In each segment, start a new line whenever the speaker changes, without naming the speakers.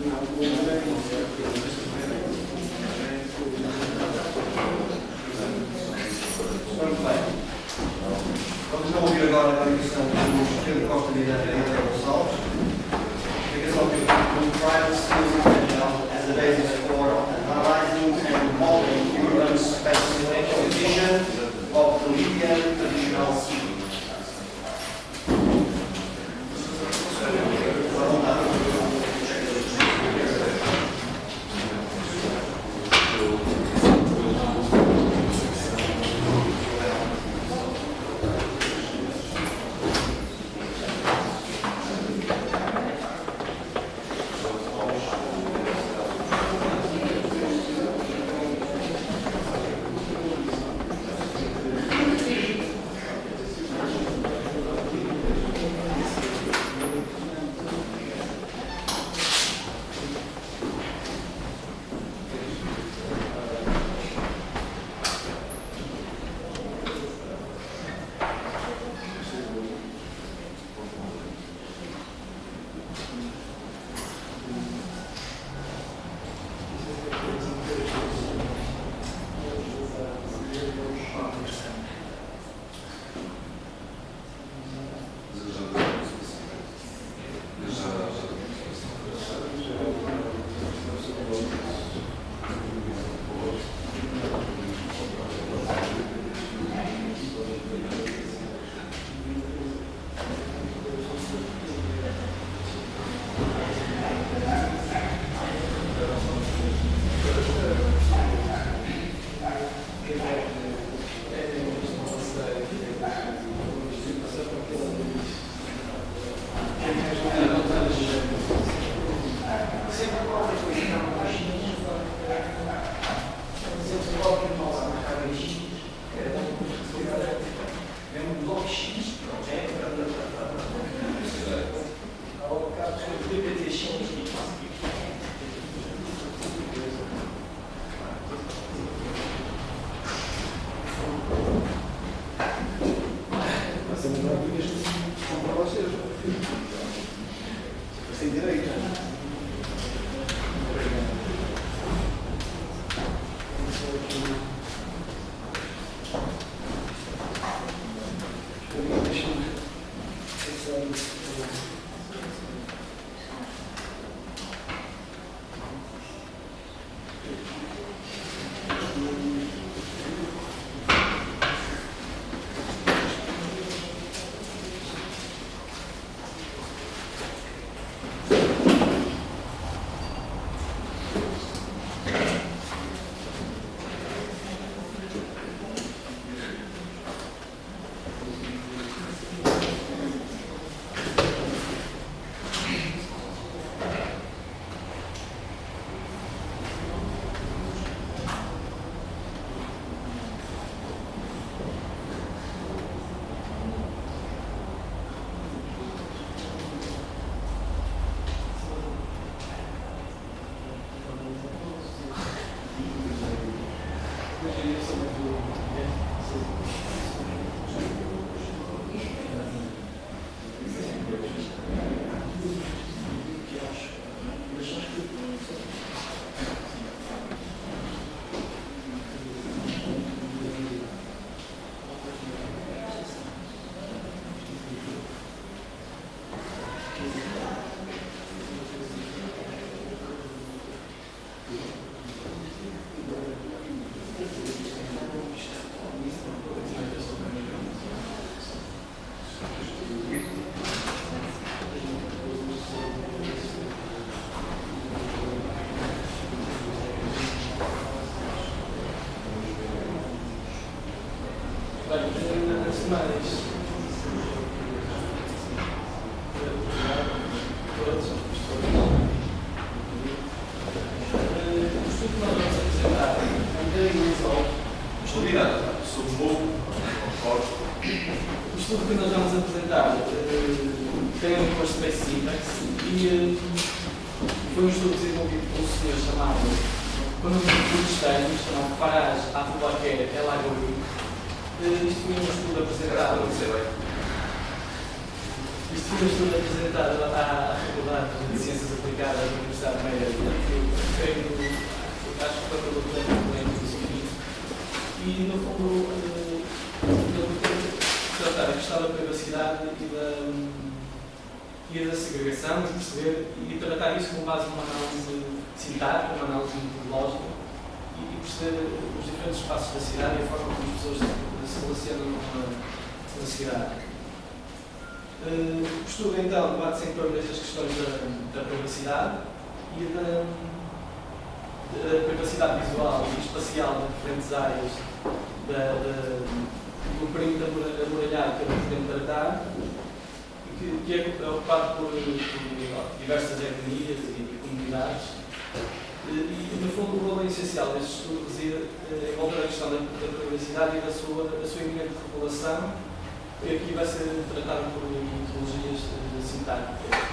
Muito bem. Vamos então ouvir agora a aplicação do Pedro Miranda André Gonçalves. A aplicação do Private Skills Potential as a basis for analyzing and modeling urban space composition of the Libyan traditional city.
Isto foi um estudo apresentado à Faculdade de Ciências Aplicadas da Universidade de Meira, acho que foi pelo Pedro Filosofia, e no fundo ele pretende tratar a questão da privacidade e da segregação, de perceber e tratar isso com base numa análise sintática, uma análise metodológica e perceber os diferentes espaços da cidade e a forma como as pessoas se relacionam na cidade. O estudo então debate-se em torno destas questões da privacidade e da privacidade visual e espacial de diferentes áreas do perímetro amuralhado que eu pretendo tratar, que é ocupado por diversas etnias e comunidades. E, no fundo, o valor essencial deste estudo reside em volta da questão da privacidade e da sua iminente regulação, que aqui vai ser tratada por metodologias sintáticas.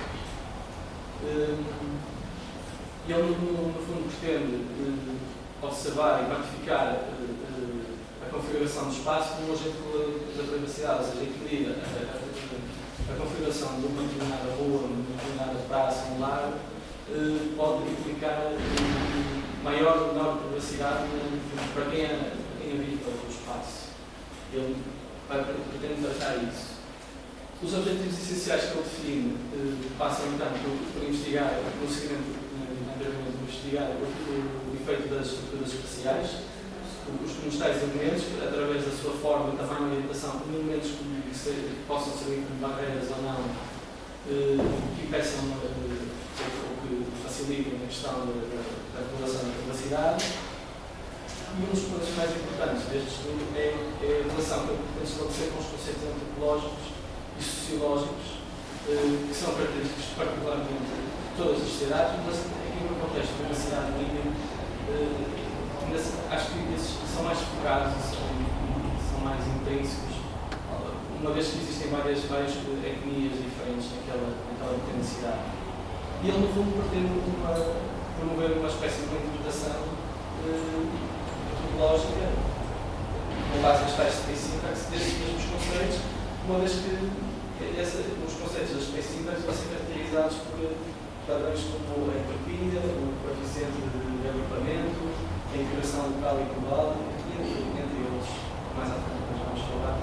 Ele, no fundo, pretende observar e quantificar a configuração do espaço como um agente da privacidade, ou seja, equilibra a configuração de uma determinada rua, uma determinada praça, um lar, pode implicar maior ou menor privacidade para quem habita o espaço. Ele pretende tratar isso. Os objetivos essenciais que ele define passam então por investigar, no seguimento anteriormente, por investigar o efeito das estruturas espaciais, os tais elementos, através da sua forma, tamanho e orientação, elementos que possam servir como barreiras ou não, que impeçam ou que facilitem a questão da regulação da privacidade. E um dos pontos mais importantes deste estudo é a relação que ele pretende estabelecer com os conceitos antropológicos e sociológicos, que são característicos particularmente de todas as sociedades, mas aqui no contexto da privacidade mínima, acho que esses são mais focados e são mais intrínsecos, uma vez que existem várias etnias diferentes naquela pequena cidade. E ele, no fundo, pretende promover uma espécie de interpretação metodológica, com base nas tais space syntax, desses mesmos conceitos, uma vez que os conceitos das space syntax vão ser caracterizados por padrões como a entropia, o coeficiente de agrupamento, a integração local e global, entre outros, mais à frente nós vamos falar.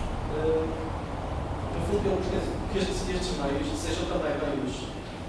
No fundo, ele pretende que estes meios sejam também meios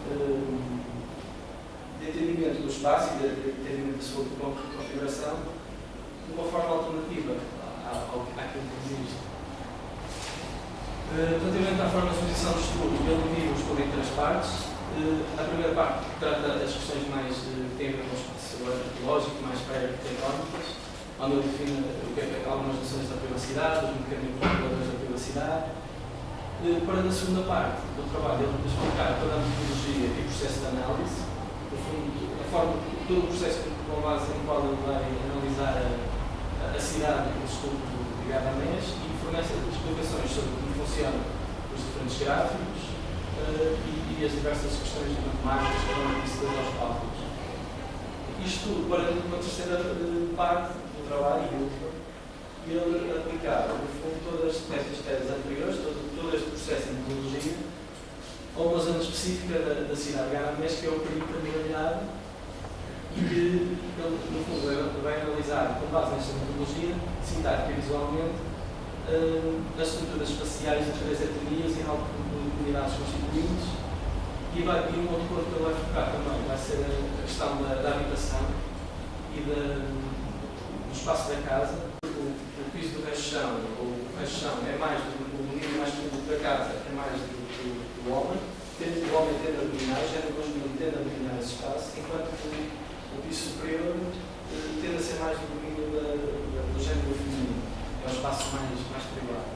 de entendimento do espaço e de entendimento da sua configuração de uma forma alternativa àquilo que existe. Relativamente à forma de exposição do estudo, ele divide o estudo em três partes. A primeira parte trata das questões mais que têm a ver com o espaço antropológico, mais pré-arquitetónicas, onde ele define algumas noções da privacidade, os mecanismos reguladores da privacidade. Para a segunda parte do trabalho, ele explicar toda a metodologia e o processo de análise, no fundo, todo o processo com base em qual ele vai analisar a cidade do estudo ligado à MES e fornece explicações sobre como funcionam os diferentes gráficos e as diversas questões matemáticas que estão implícitas aos cálculos. Isto tudo para uma terceira parte do trabalho e ele aplicava, no fundo, todas estas teses anteriores, todo este processo de metodologia, a uma zona específica da cidade de Garamés, que é o perímetro amuralhado, e que ele, no fundo, vai analisar, com base nesta metodologia, sintática e visualmente, as estruturas espaciais das três etnias e comunidades constituintes. E um outro ponto que ele vai focar também vai ser a questão da habitação e do espaço da casa. O piso do resto-chão, o resto-chão é mais o nível mais profundo da casa, é mais do homem. O homem tende a dominar, o género masculino tende a dominar esse espaço, enquanto o piso superior tende a ser mais do domínio do género feminino. É um espaço mais privado.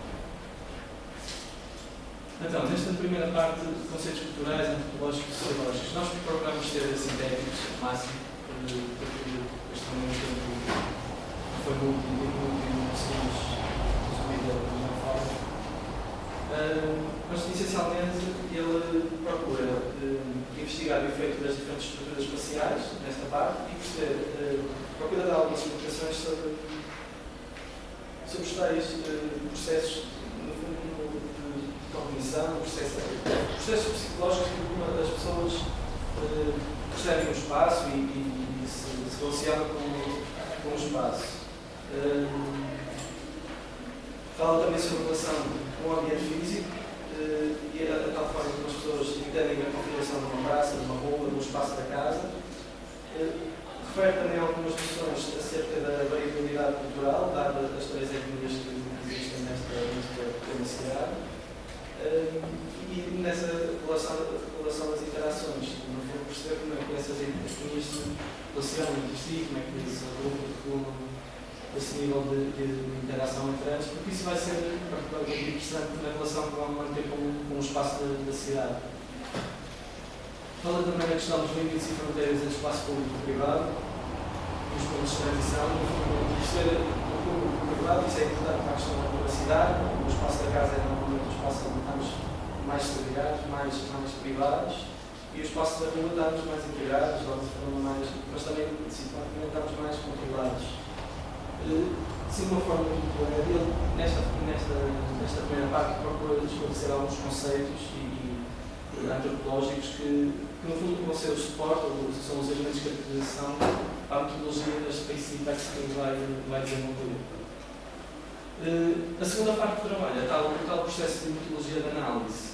Então, nesta primeira parte de conceitos culturais, antropológicos e sociológicos, nós procuramos ser sintéticos ao máximo, porque este é um tempo que foi muito conseguimos resumir da mesma forma. Mas, essencialmente, ele procura investigar o efeito das diferentes estruturas espaciais, nesta parte, e procura dar algumas explicações sobre os tais processos, no fundo, de cognição, processos psicológicos que as pessoas percebem o espaço e se relacionam com o espaço. Fala também sobre a relação com o ambiente físico e a tal forma que as pessoas entendem a configuração de uma praça, de uma rua, do espaço da casa. Refere também algumas noções acerca da variabilidade cultural, dadas as três etnias que existem nesta cidade. E nessa relação das interações, no fundo, perceber como é que essas etnias se relacionam entre si, como é que eles regulam esse nível de interação entre eles, porque isso vai ser particularmente interessante na relação que vão manter com o espaço da cidade. Fala também da questão dos limites e fronteiras entre espaço público e privado, os pontos de transição, perceber o público e o privado, isso é importante para a questão da privacidade. O espaço da casa é normalmente o espaço onde estamos mais segregados, mais privados, e o espaço da rua estamos mais integrados, mas também principalmente estamos mais controlados. Sim, de uma forma muito clara, ele nesta primeira parte procura esclarecer alguns conceitos antropológicos que no fundo vão ser o suporte, ou são os elementos de caracterização para a metodologia das syntax que ele vai desenvolver. A segunda parte do trabalho é o tal processo de metodologia de análise.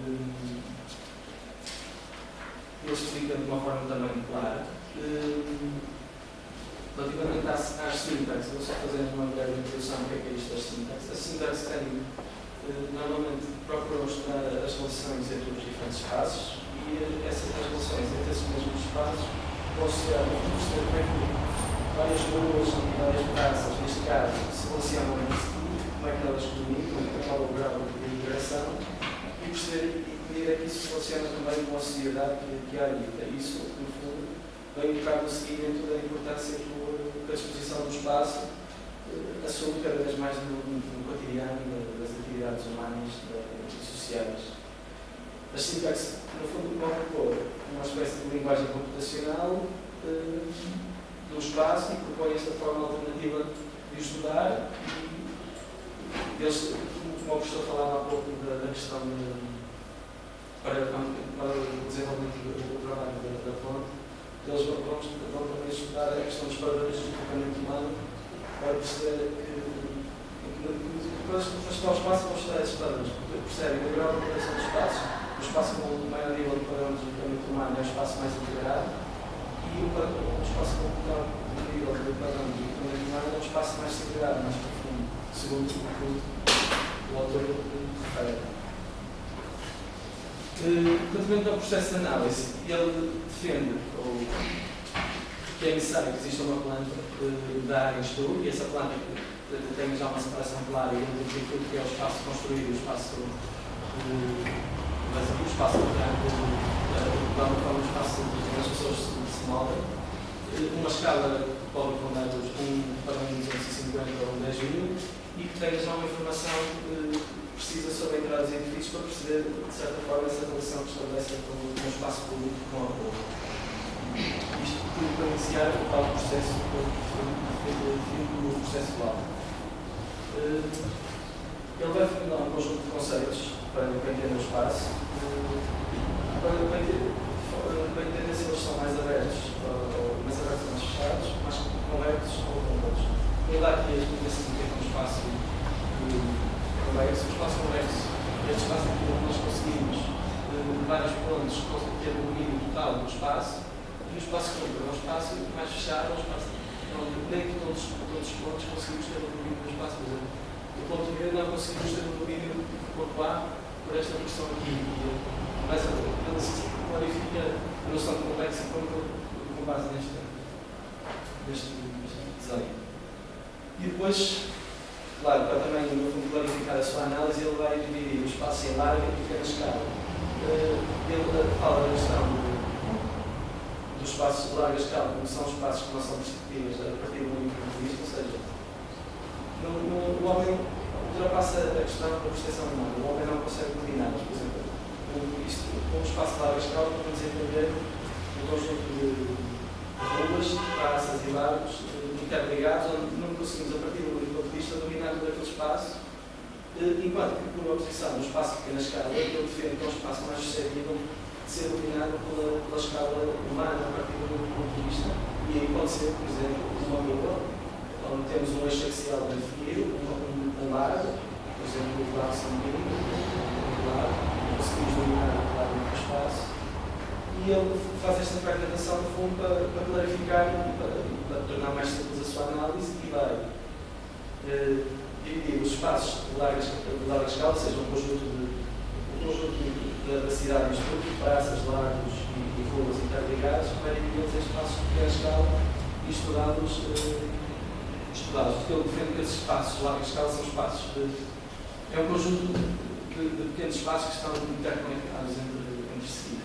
Ele explica de uma forma também clara. Relativamente às syntax, vou só fazer uma breve introdução do que é isto das syntax. As syntax têm, normalmente, procuram estudar as relações entre os diferentes espaços e essas relações entre esses mesmos espaços vão ser como é que várias ruas, várias praças, neste caso, se relacionam entre si, como é que elas comunicam, qual é o grau de interação e perceber e medir é que isso se relaciona também com a sociedade que há ali. Isso, no fundo, vem entrar no seguimento da importância que a disposição do espaço assume cada vez mais no cotidiano das atividades humanas e sociais. As syntax, no fundo, vão propor uma espécie de linguagem computacional do espaço e propõe esta forma alternativa de estudar. E eles, como o professor falava há pouco da questão para o desenvolvimento do trabalho da fonte, eles vão também estudar a questão dos padrões do comportamento humano para perceber que para estudar o espaço vão estudar esses padrões, porque percebem o grau de interação do espaço. O espaço com o maior nível de padrões do comportamento humano é o espaço mais integrado e o espaço com o menor nível de padrões do comportamento humano é o espaço mais segregado, mais profundo, segundo o autor refere. Relativamente ao processo de análise, ele defende que é necessário que exista uma planta da área em estudo e essa planta tem já uma separação clara entre aquilo que é o espaço construído e o espaço vazio, o espaço branco, o espaço onde as pessoas se movem. Uma escala que pode rondar para um 250 ou um 10.000 e que tenha já uma informação precisa sobre entradas e edifícios para perceber, de certa forma, essa relação que estabelece com o espaço público com a rua. Isto tudo para iniciar o tal processo do processo lá. Ele vai definir um conjunto de conceitos para entender o espaço, para entender se eles são mais abertos ou mais fechados, mais convexos ou convexos. Ele dá aqui a explicação do que é um espaço convexo. O espaço convexo é este espaço aqui onde nós conseguimos vários pontos ter o domínio total do espaço, e o espaço curvo é um espaço mais fechado, é um espaço onde nem todos os pontos conseguimos ter o domínio do espaço. Por exemplo, do ponto de vista não conseguimos ter o domínio do corpo A por esta questão aqui. Mas ele clarifica a noção de complexo com base neste desenho. E depois, claro, para também no fundo clarificar a sua análise, ele vai dividir o espaço em larga e pequena escala. Ele fala da questão do espaço de larga escala, como são espaços que não são perceptíveis a partir do único ponto de vista, ou seja, o homem ultrapassa a questão da percepção humana. O homem não consegue coordiná-las. Por exemplo, com um espaço de larga escala, podemos entender um conjunto de ruas, praças e largos interligados, onde não conseguimos, a partir do único ponto de vista, dominar todo aquele espaço enquanto que, por oposição, no espaço de pequena escala, ele defende que é um espaço mais suscetível de ser dominado pela escala humana a partir do ponto de vista, e aí pode ser, por exemplo, uma rua, onde temos um eixo axial bem definido, um lado, por exemplo, o lado sanguíneo, conseguimos dominar o lado do espaço, e ele faz esta fragmentação, no fundo, para clarificar, para tornar mais simples a sua análise, e vai dividir os espaços de larga escala, ou seja, um conjunto da cidade e estudo, praças, largos e ruas interligadas, vai dividir em espaços de pequena escala e estudados, porque ele defende que esses espaços de larga escala são espaços é um conjunto de pequenos espaços que estão interconectados entre si.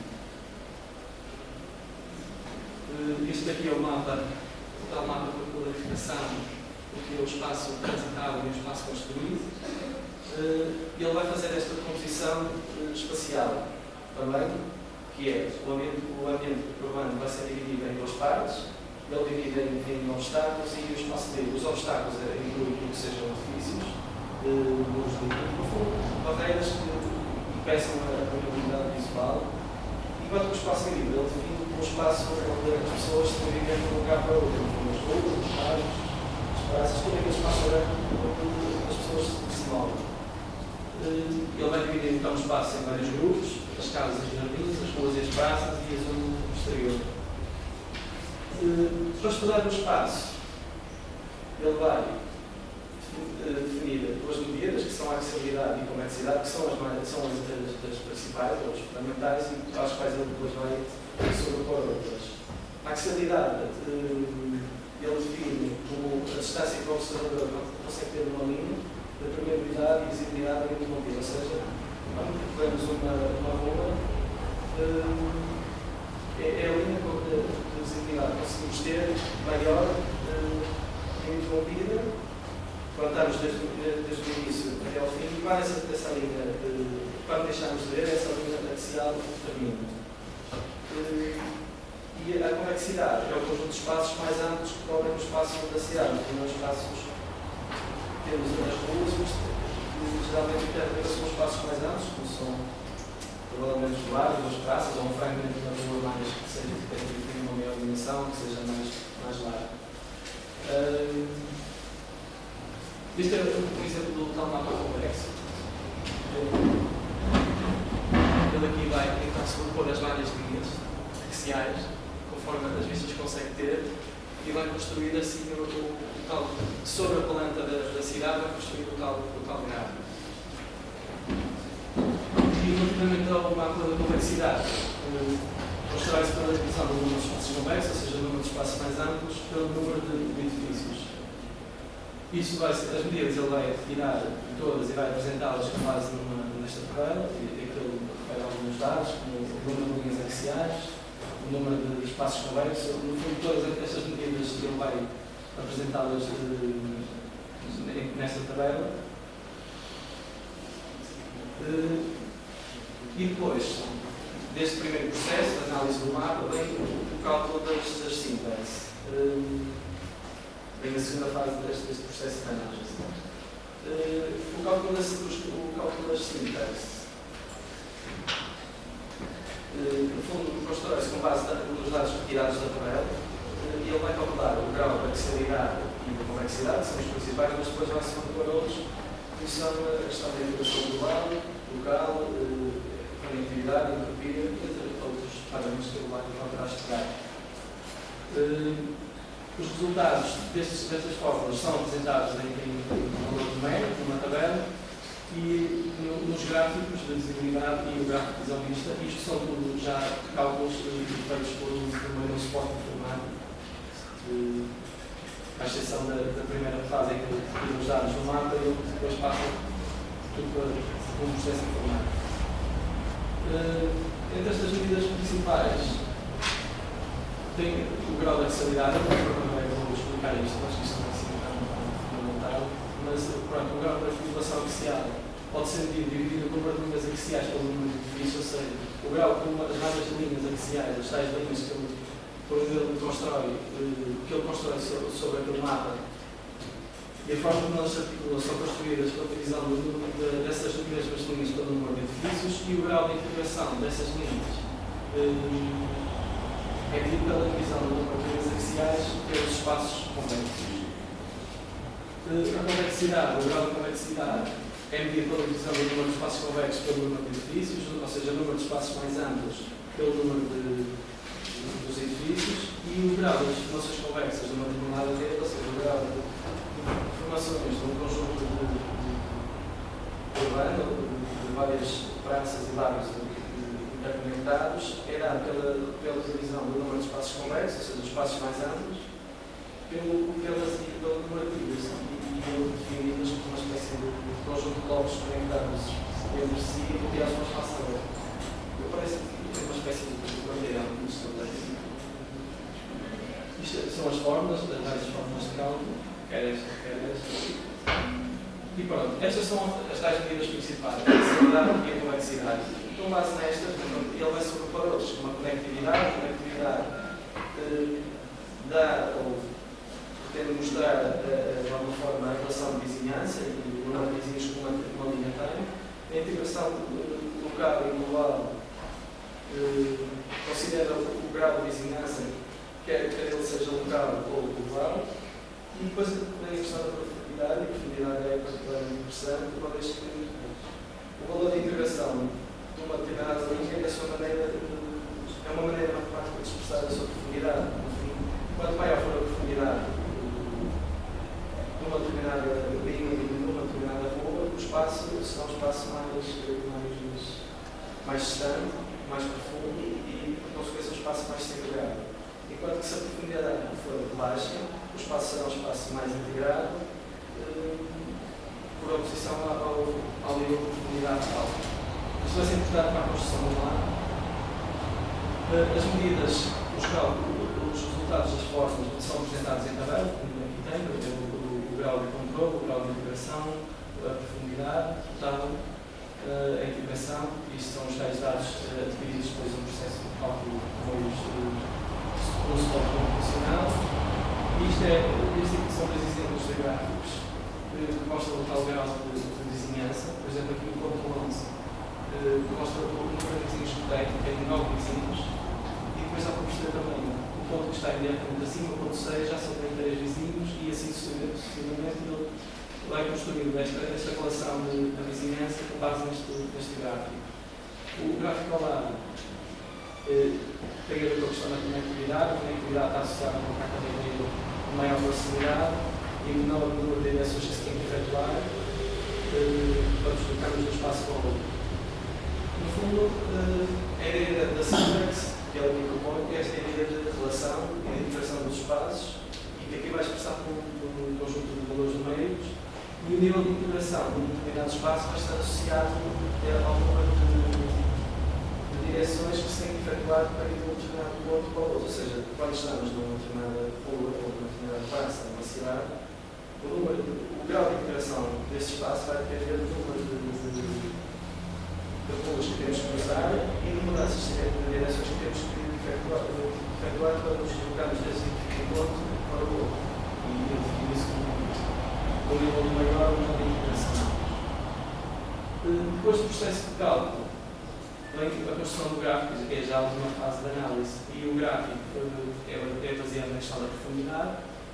Este aqui é o mapa, o tal mapa por clarificação, o que é o espaço transitável e o espaço construído. Ele vai fazer esta composição espacial também, que é o ambiente urbano vai ser dividido em duas partes. Ele divide em obstáculos e o espaço livre. Os obstáculos incluem tudo que sejam edifícios, muros de fundo, barreiras que impeçam a mobilidade visual. Enquanto que o espaço livre, ele define um espaço onde as pessoas se movem de um lugar para outro, como as ruas, os bairros, as praças, todo aquele espaço aberto onde as pessoas se movem. Ele vai dividir então o espaço em vários grupos, as casas e jardins, as ruas e as praças e a zona exterior. Para estudar o espaço, ele vai definir duas medidas, que são a axialidade e a convexidade, que são das principais, ou as fundamentais, e às quais ele depois vai sobrepor outras. A axialidade, ele define como a distância que o observador consegue ter numa linha, da permeabilidade e visibilidade ininterrompida, ou seja, quando vemos uma rua, é a linha de visibilidade que conseguimos ter maior e interrompida, quando estamos desde o início até ao fim, e quando essa linha, quando deixamos de ver, essa linha axial termina. E a convexidade é o conjunto de espaços mais amplos que cobrem o espaço da cidade, não os espaços temos nas ruas, mas geralmente são espaços mais amplos, como são provavelmente os bairros, as praças, ou um fragmento da rua mais que seja que tenha uma maior dimensão, que seja mais largo. Este é um exemplo do tal mapa convexo. Ele aqui vai tentar sobrepor as várias linhas axiais, conforme as vistas consegue ter, e vai construir assim o tal, sobre a planta da cidade, vai construir o tal gráfico. E relativamente ao mapa da convexidade, constrói-se pela divisão do número de espaços convexos, ou seja, o número de espaços mais amplos, pelo número de edifícios. Isso as medidas ele vai retirar todas e vai apresentá-las com base nesta tabela, e aquilo refere alguns dados, como o número de linhas axiais, o número de espaços convexos. No fundo, todas estas medidas ele vai apresentá-las nesta tabela. E depois, deste primeiro processo de análise do mapa, vem o cálculo das sínteses. Vem a segunda fase deste processo de análise. O cálculo das sínteses. No fundo, constrói-se com base nos dados retirados da tabela, e ele vai calcular o grau de axialidade e de convexidade, que são os principais, mas depois vai-se calcular outros, que são a questão da integração global, local, conectividade, entropia, entre outros parâmetros que ele vai encontrar estudar. Os resultados destas fórmulas são apresentados em valor numérico, numa tabela, e nos gráficos de visibilidade e o gráfico de visão mista. Isto são tudo já cálculos feitos por um suporte informático, à exceção da primeira fase em que os dados no mapa e depois passam tudo para um processo informático. Entre estas medidas principais, tem o grau de axialidade. Eu vou explicar isto, acho que isto não é assim tão fundamental, mas pronto, o grau de articulação axial pode ser dividido o número de linhas axiais pelo número de edifícios, ou seja, o grau de as várias linhas axiais, as tais linhas que ele constrói sobre aquele mapa, E a forma como elas se articulam são construídas pela divisão dessas mesmas linhas pelo número de edifícios e o grau de integração dessas linhas é medido pela divisão do número de linhas axiais pelos espaços convexos. A convexidade, o grau de convexidade é medido pela divisão do número de espaços convexos pelo número de edifícios, ou seja, o número de espaços mais amplos pelo número dos edifícios, e o grau das formações convexas de uma determinada rede, ou seja, o grau de formações de um conjunto urbano, de várias praças e bairros interconectados, é dado pela divisão do número de espaços convexos, ou seja, dos espaços mais amplos, pelo número de vidas, e definidas como uma espécie de conjunto de blocos conectados entre si e criados uma espaço aberto. Parece que é uma espécie de bandeirão que nos estabelece. Isto são as fórmulas, as várias fórmulas de cálculo, quer esta. E pronto, estas são as tais medidas principais, a acessibilidade e a convexidade. Com base nestas, ele vai sobrepor outros, como a conectividade dá ou pretende mostrar de alguma forma a relação de vizinhança e o número de vizinhos que uma linha tem. A integração local e global considera o grau de vizinhança, quer ele seja local ou global. E depois vem a questão da profundidade, e a profundidade é particularmente interessante, uma vez que o valor de integração de uma determinada linha é uma maneira matemática de expressar a sua profundidade. Quanto maior for a profundidade de uma determinada linha e de uma determinada rua, o espaço será um espaço mais distante, mais profundo e, por consequência, um espaço mais segregado. Enquanto que se a profundidade for baixa, o espaço será um espaço mais integrado, por oposição ao nível de profundidade alta. Isto vai ser importante para a construção do mar. As medidas, os resultados das fórmulas são apresentados em tabela, como aqui tem, por exemplo, o grau de controle, o grau de integração, a profundidade total, a integração. Isto são os tais dados adquiridos depois de um processo de cálculo de meios de suporte computacional. E isto são dois exemplos de gráficos que mostram o tal grau de vizinhança. Por exemplo, aqui o ponto 11 mostra o número de vizinhos que tem 9 vizinhos. E depois há para perceber também o ponto que está imediatamente acima, o ponto 6, já são 33 vizinhos e assim sucessivamente ele vai construindo esta relação da vizinhança com base neste gráfico. O gráfico ao lado tem a ver com a questão da conectividade. A conectividade está associada com a carga de maior proximidade e menor número de direções que se tem que efetuar para deslocarmos do espaço para o outro. No fundo, a ideia da syntax, que é o que propõe, é esta ideia de relação e de integração dos espaços, e que aqui vai expressar por um conjunto de valores numéricos, e o nível de integração de um determinado espaço vai estar associado ao número de direções que se tem que efetuar para ir de um determinado ponto para o outro. Ou seja, quando estamos numa determinada rua ou numa determinada praça, numa cidade, o grau de integração desse espaço vai depender do número de ruas que temos que cruzar e de mudanças de direções que temos que efetuar para nos deslocarmos desse ponto para o outro. E eu defino isso como um nível maior de integração. Depois do processo de cálculo, vem a construção do gráfico, que é já a última fase de análise, e o gráfico é baseado na questão da profundidade.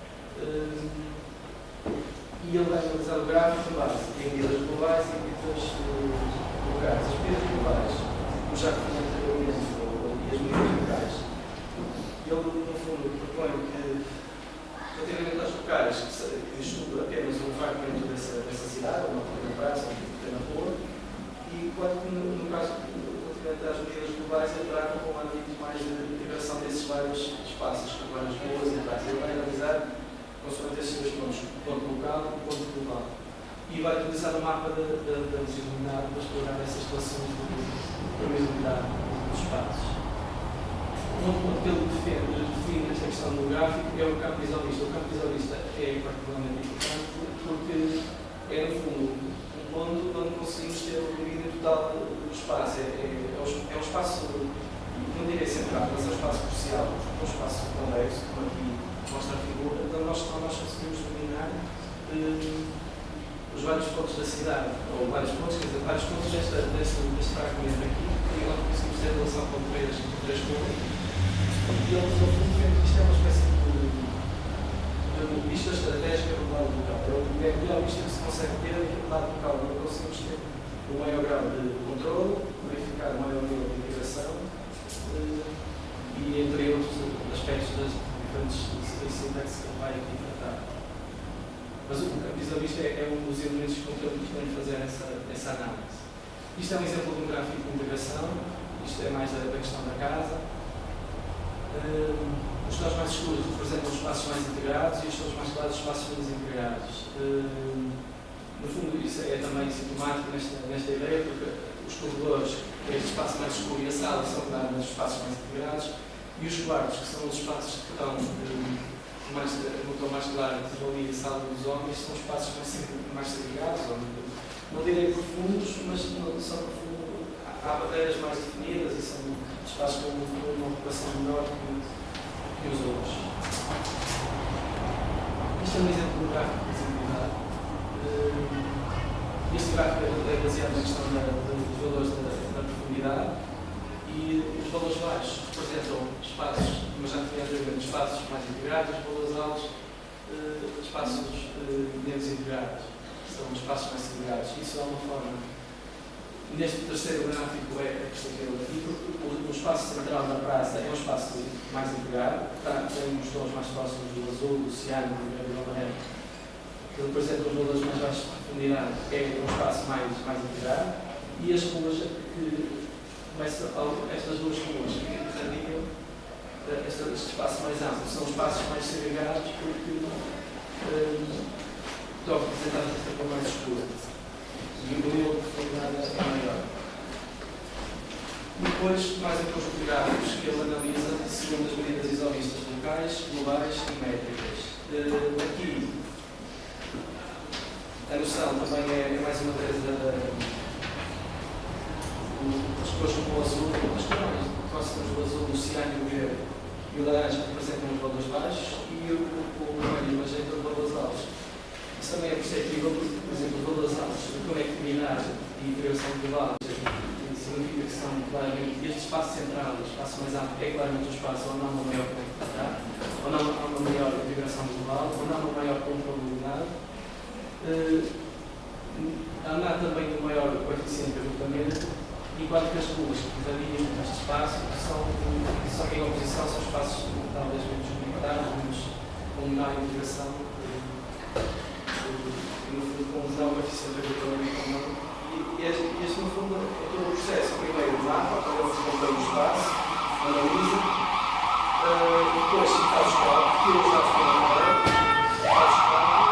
E ele vai analisar o gráfico com base em medidas globais e medidas locais. As medidas globais, como já falei anteriormente, e as medidas locais, ele, no fundo, propõe que, relativamente às locais, que estuda apenas um fragmento dessa cidade, uma pequena praça, uma pequena rua, e quanto que, no caso, relativamente às medidas globais, ele trata com um âmbito mais de integração desses vários espaços, com várias ruas e praças. Ele vai analisar consoante esses dois pontos, o ponto local e o ponto global. E vai utilizar o mapa da visibilidade para explorar essas situações de permeabilidade dos espaços. Um ponto que ele define esta questão do gráfico é o campo visualista. O campo visualista é particularmente importante porque é, no fundo, um ponto onde conseguimos ter o domínio total do espaço. É um espaço, não direi central, mas é um espaço crucial, um espaço convexo, como aqui mostra a figura, então nós conseguimos dominar os vários pontos da cidade, ou vários pontos deste fragmento aqui, e nós conseguimos ter relação com três pontos. E eles, no fundo, isto é uma espécie de vista estratégica do lado local. É a melhor vista que se consegue ter aqui do lado local, onde conseguimos ter o maior grau de controle, verificar o maior nível de integração e, entre outros aspectos das diferentes sintaxes que ele vai aqui tratar. Mas o campo vis-a-vis é um dos elementos com que eu tenho de fazer essa análise. Isto é um exemplo de um gráfico de integração, isto é mais da questão da casa. Os tons mais escuros representam os espaços mais integrados e os tons mais claros os espaços menos integrados. No fundo, isso é também sintomático nesta ideia, porque os corredores, que é este espaço mais escuro, e a sala são claramente os espaços mais integrados, e os quartos, que são os espaços que estão no tom mais claro, que estão ali a sala dos homens, são espaços mais segregados, não direi profundos, mas não são profundos. Há barreiras mais definidas e são espaços com uma ocupação menor que os outros. Isto é um exemplo do gráfico de visibilidade. Este gráfico é baseado na questão dos valores da profundidade e os valores baixos representam espaços, mas já tinha anteriormente, espaços mais integrados, os valores altos, espaços menos integrados, são espaços mais segregados. Isso é uma forma. Neste terceiro gráfico é aqui, o espaço central da praça é um espaço mais integrado, tem os tons mais próximos do azul, do ciano, do vermelho e do amarelo, que representam os valores mais baixos de profundidade, é um espaço mais integrado, e as ruas que começam, estas duas ruas que irradiam este espaço mais amplo, são espaços mais segregados porque estão representados desta cor mais escura. E o nível de profundidade é maior. Depois, mais em conjunto de gráficos que ele analisa segundo as medidas isovistas locais, globais e métricas. Aqui, a noção também é mais uma vez as cores como o azul, as cores próximas do azul, o ciano, o verde e o laranja representam os valores baixos e o vermelho e o magenta os valores altos. Isso também é perceptível, por exemplo, os valores altos de conectividade e integração global, significa que são claramente este espaço central, o espaço mais amplo, é claramente um espaço onde há uma maior conectividade, onde há uma maior integração global, onde há uma maior controlabilidade. Há também um maior coeficiente de agrupamento, enquanto que as ruas que irradiam neste espaço são em oposição, são espaços talvez menos limitados, com menor integração. No fundo, com um menor coeficiente de agrupamento. E este, no fundo, é todo o processo. Primeiro, o mapa, para ele desmontar o espaço, analisa, depois faz os cálculos, tira os dados para a memória, faz os cálculos,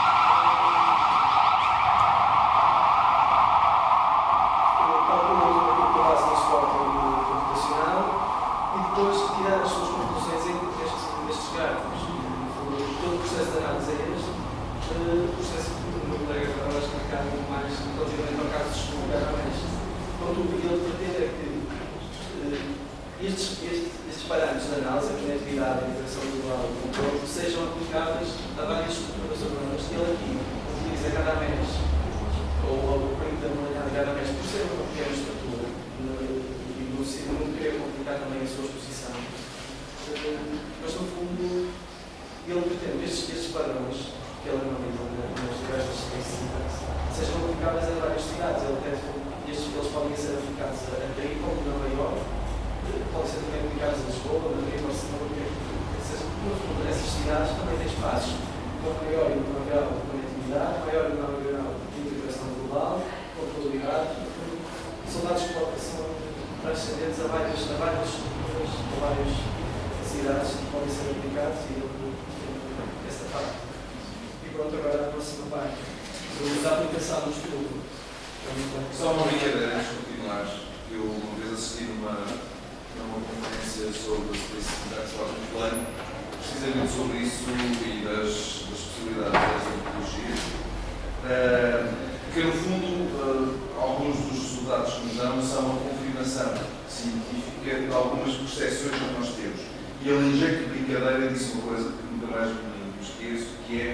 calcula com base no suporte computacional e depois tira as suas conclusões nestes gráficos. Todo o processo de análise é este. O processo do colega que estava a explicar muito mais relativamente ao caso de estudo mais. Contudo, o que ele pretende é que estes parâmetros de análise, a conectividade, a integração global e o controle, sejam aplicáveis a várias estruturas urbanas. Ele aqui utiliza cada mês, ou permite avaliar cada mês, por ser uma pequena estrutura, e não querer complicar também a sua exposição. Mas, no fundo, ele pretende que estes padrões que ele analisa nas diversas cidades sejam aplicáveis a várias cidades. Eles podem ser aplicados a Madrid, como Nova Iorque, podem ser também aplicados a Lisboa, Madrid, Barcelona, no fundo, essas cidades também têm espaços com maior e menor grau de conectividade, maior e menor grau de integração global, controlabilidade. São dados que são transcendentes a várias estruturas, a várias cidades que podem ser aplicados e essa parte. Pronto, agora a próxima parte. Da aplicação do estudo.
Só uma brincadeira antes de continuar. Eu uma vez assisti numa conferência sobre simplicidade de plano, precisamente sobre isso e das possibilidades desta metodologia. Porque, no fundo, alguns dos resultados que nos dão são a confirmação científica de algumas percepções que nós temos. E ele, em jeito de brincadeira, disse uma coisa que nunca mais me esqueço, que é: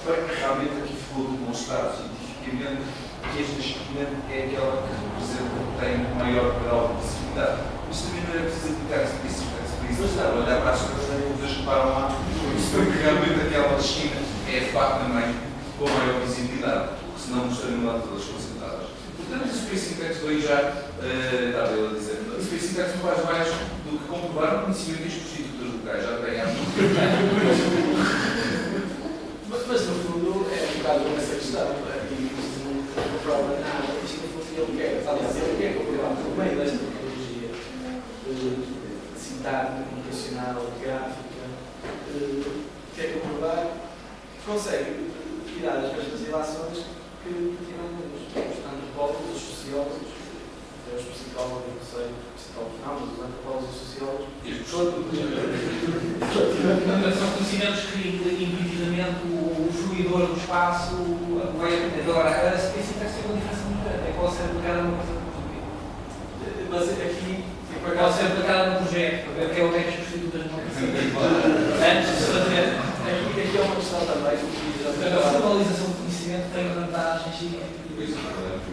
realmente aqui ficou demonstrado cientificamente que este nascimento é aquela que representa, tem o maior grau de visibilidade. Mas também não era preciso aplicar esse princípio. Olhar para as coisas que param lá, perceber que realmente aquela China é de facto também com a maior visibilidade, porque senão mostrariam lá todas concentradas. Portanto, esse Space Index 2 já estava ele a dizer. O Space Index não faz mais do que comprovar o conhecimento das prostitutas locais, já tem há muito tempo.
Mas no fundo é um bocado essa questão, e isto não comprova nada, isto no fundo ele quer, ele quer comprovar por meio desta tecnologia sintática, comunicacional, gráfica, quer comprovar que consegue tirar as mesmas ilações que tiram os antropólogos, os sociólogos, os psicólogos, não sei, psicólogos não, mas os antropólogos e os sociólogos.
São conhecimentos que impedidamente o fluidor do espaço vai aprender. Agora, a ciência tem que ser uma diferença muito grande. É pode ser aplicada numa coisa positiva.
Mas aqui,
pode ser aplicada num projeto, para ver o que é que as prostitutas não precisam. Antes de fazer.
Aqui é uma questão também.
A formalização do conhecimento tem vantagens significativas.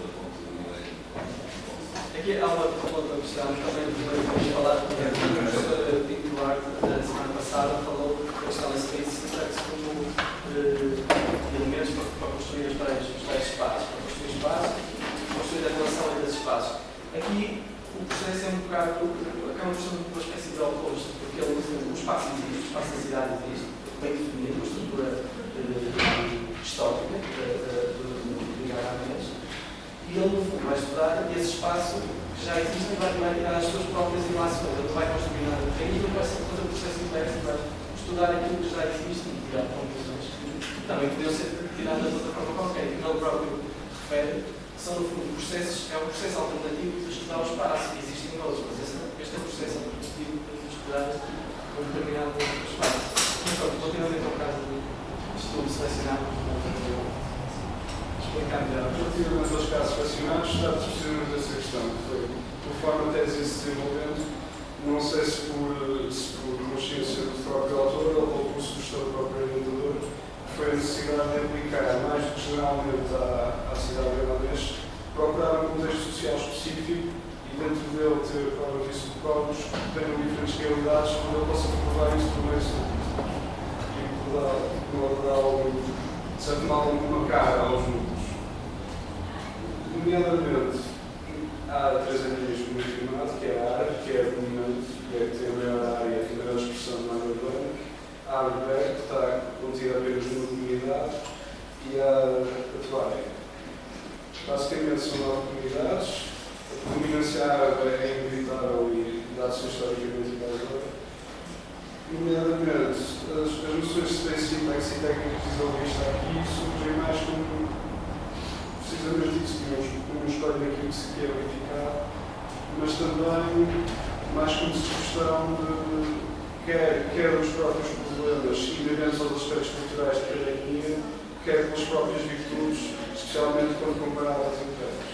Aqui há uma outra questão que também vamos falar, porque o professor Pedro Duarte, na semana passada, falou da questão da Space Index como elementos para construir os tais espaços, para construir espaço, construir a relação entre esses espaços. Aqui o processo é um bocado, acaba por ser uma espécie de oposto, porque o espaço existe, o espaço da cidade existe, bem definido, uma estrutura histórica ligada à mesa. E ele, no fundo, vai estudar esse espaço que já existe e vai tirar as suas próprias ilações. Ele não vai construir nada daí, ele vai fazer um processo inverso, vai estudar aquilo que já existe e tirar conclusões que também podiam ser tiradas de outra forma qualquer. E ele próprio refere que são, no fundo, processos, é um processo alternativo de estudar o espaço. E existem outros, mas este é um processo alternativo de estudar um determinado espaço. Mas, pronto, continuando então o caso do estudo selecionado,
relativamente aos casos selecionados, está precisamente essa questão, que foi, conforme a tese se desenvolvendo, não sei se por consciência do próprio autor ou por sugestão do próprio orientador, foi a necessidade de aplicar, mais do que generalmente à cidade irlandesa, procurar um contexto social específico e dentro dele ter, como eu disse, provas que tenham diferentes realidades onde ele possa provar isso por meio científico e dar de certo modo, uma cara aos números. Nomeadamente, há três animais muito afirmados, que é a área, que é a dominante, que é que tem a maior área e a maior expressão mais urbana, a área que está contida apenas numa comunidade, e a toalha. Basicamente são 9 comunidades, a dominância árabe é inevitável e dá-se historicamente mais agora. Nomeadamente, as noções de Space Index e técnicas de vista aqui surgem mais como precisamente isso, como escolha daquilo que se quer verificar, mas também mais como sugestão de quer dos próprios problemas inerentes aos aspectos culturais de cada etnia, quer pelas próprias virtudes, especialmente quando comparadas entre elas.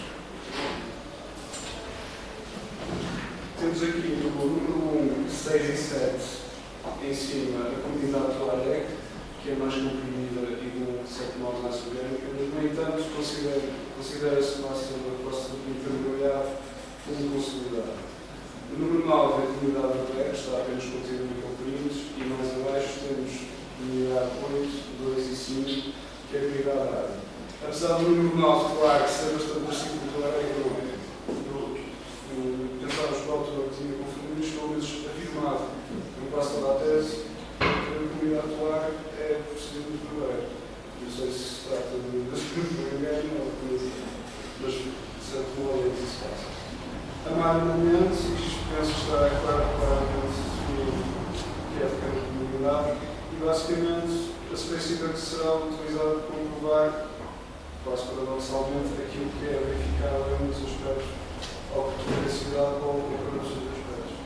Temos aqui no número 1, 6 e 7 em cima a comunidade do AREC, que é mais comprimida e de um certo modo mais orgânica, mas no entanto considera-se a nossa intermediária como consolidada. O número 9 é a comunidade do AREC, está apenas contida em comprimidos, e mais abaixo temos a comunidade 8, 2 e 5, que é a comunidade árabe. Apesar do número 9, claro, ser bastante parecido com o AREC, não é? Pensamos que o autor tinha confundido, pelo menos afirmado no passo da tese, que a comunidade do ar é precisamente do primeiro. Não sei se se trata de ninguém ou mas de certo modo é que se passa. Amaramente, isto penso estar claramente definido que é de cada comunidade, e basicamente a específica será utilizada para comprovar, quase paradoxalmente, aquilo que é verificável em muitos aspectos, ou potencialidade ou outros aspectos.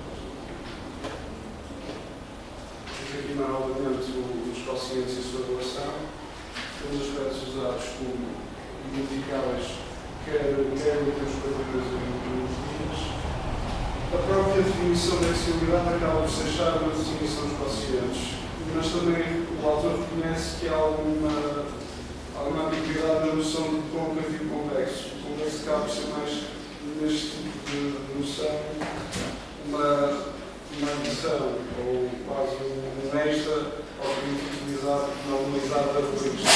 Temos aqui novamente os quocientes e a sua relação, os aspectos usados como identificáveis, quer em termos particulares e nos dias. A própria definição da accessibilidade acaba por ser chave na definição dos quocientes. mas também o autor reconhece que há alguma ambiguidade na noção de concreto e complexo. O complexo acaba por ser mais, neste tipo de noção, uma visão, ou quase um extra, obviamente utilizado, normalizado da referência.